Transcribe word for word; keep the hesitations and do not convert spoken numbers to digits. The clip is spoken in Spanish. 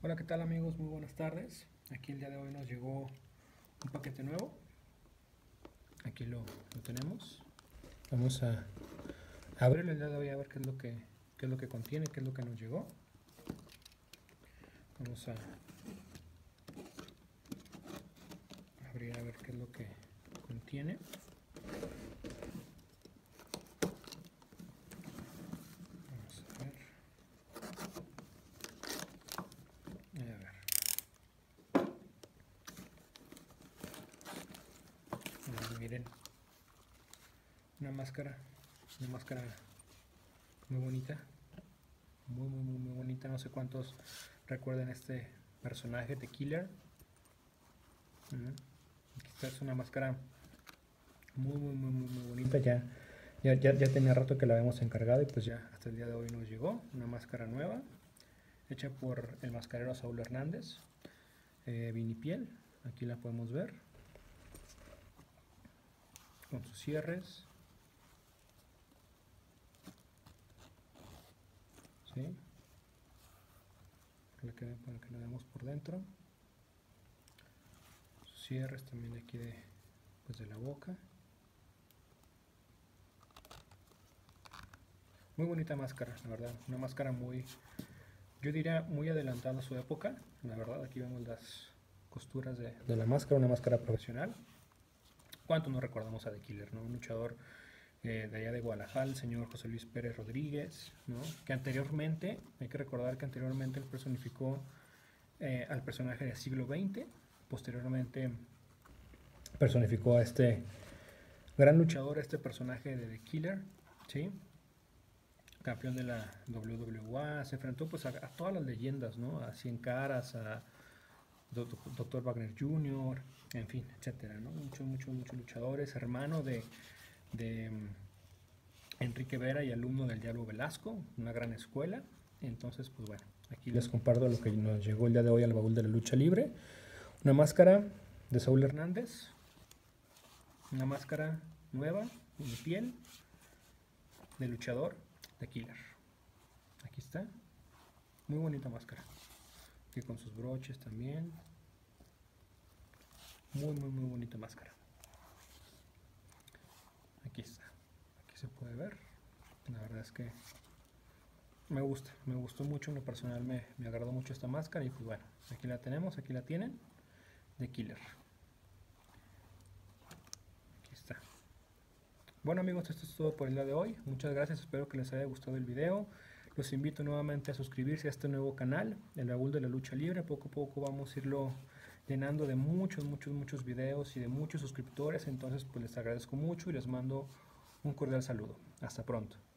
Hola, ¿qué tal amigos? Muy buenas tardes. Aquí el día de hoy nos llegó un paquete nuevo. Aquí lo, lo tenemos. Vamos a abrirlo el día de hoy a ver qué es lo que qué es lo que contiene, qué es lo que nos llegó. Vamos a abrir a ver qué es lo que contiene. Vamos a ver. A ver. Ah, miren. Una máscara. Una máscara muy bonita. Muy, muy, muy, muy bonita. No sé cuántos recuerden este personaje de Killer. Esta es una máscara muy, muy, muy, muy, muy bonita. Ya, ya, ya, ya tenía rato que la habíamos encargado y pues ya hasta el día de hoy nos llegó. Una máscara nueva, hecha por el mascarero Saúl Hernández. Eh, vinipiel, aquí la podemos ver. Con sus cierres. ¿Sí? Para que, para que la veamos por dentro. Sus cierres también de aquí de, pues de la boca. Muy bonita máscara, la verdad. Una máscara muy, yo diría muy adelantada a su época. La verdad, aquí vemos las costuras de, de la máscara, una máscara profesional. ¿Cuánto no recordamos a The Killer, ¿no? Un luchador eh, de allá de Guadalajara, el señor José Luis Pérez Rodríguez, ¿no? Que anteriormente, hay que recordar que anteriormente él personificó eh, al personaje del siglo veinte, posteriormente personificó a este gran luchador, este personaje de The Killer, ¿sí? Campeón de la doble u doble u E, se enfrentó pues a, a todas las leyendas, ¿no? A Cien Caras, a doctor Wagner junior, en fin, etcétera, ¿no? Muchos, muchos, muchos luchadores, hermano de, de um, Enrique Vera y alumno del Diablo Velasco, una gran escuela. Entonces, pues bueno, aquí les comparto lo que nos llegó el día de hoy al baúl de la lucha libre. Una máscara de Saúl Hernández, una máscara nueva, de piel, de luchador, de Killer. Aquí está, muy bonita máscara. Aquí con sus broches también. Muy, muy, muy bonita máscara. Aquí está. Aquí se puede ver. La verdad es que me gusta. Me gustó mucho. En lo personal me, me agradó mucho esta máscara. Y pues bueno, aquí la tenemos. Aquí la tienen. De Killer. Aquí está. Bueno amigos, esto es todo por el día de hoy. Muchas gracias. Espero que les haya gustado el video. Los invito nuevamente a suscribirse a este nuevo canal, el baúl de la lucha libre. Poco a poco vamos a irlo llenando de muchos, muchos, muchos videos y de muchos suscriptores. Entonces pues les agradezco mucho y les mando un cordial saludo. Hasta pronto.